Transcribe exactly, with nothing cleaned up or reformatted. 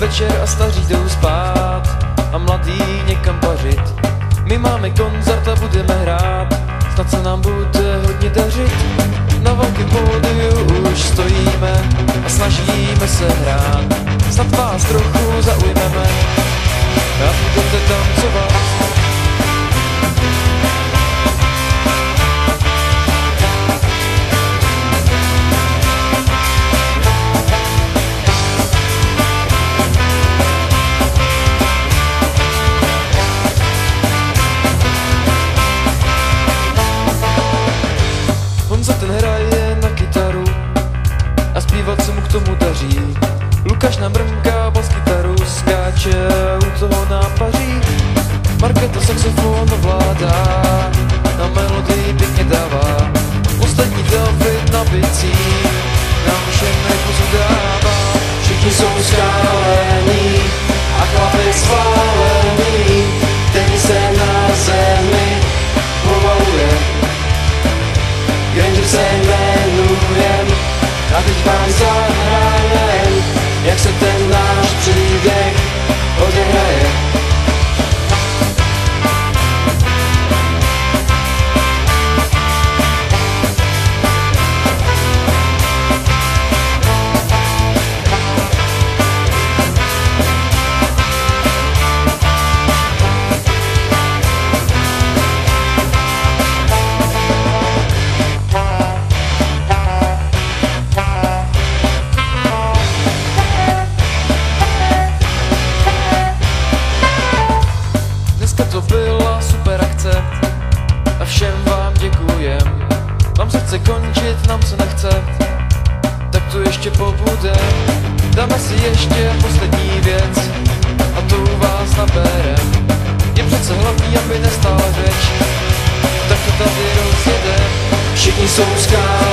večer a staří jdou spát a mladý někam pařit. My máme koncert a budeme hrát, snad se nám bude hodně dařit. Na velkém pódiu už stojíme a snažíme se hrát, snad vás trochu zaujmeme a budete tancovat. Honza ten hraje na kytaru a zpívat se mu k tomu daří. Lukáš nám brnká bas kytaru, skáče u toho nápaří. Markéta saxofon ovládá, na melodii pěkně dává. Ostatní David na bicí nám všem nejpozu dává. Všichni jsou skálení a chlapec schválený, který se na zemi povaluje. Granger se jmenujem a teď vám zahrajem, jak se ten náš příběh odehraje. To byla super akce a všem vám děkujem. Vám se chce končit, nám se nechce, tak tu ještě pobudem. Dáme si ještě poslední věc a tu vás naberem. Je přece hlavní, aby nestála řeč, tak to tady rozjedem. Všichni jsou skálení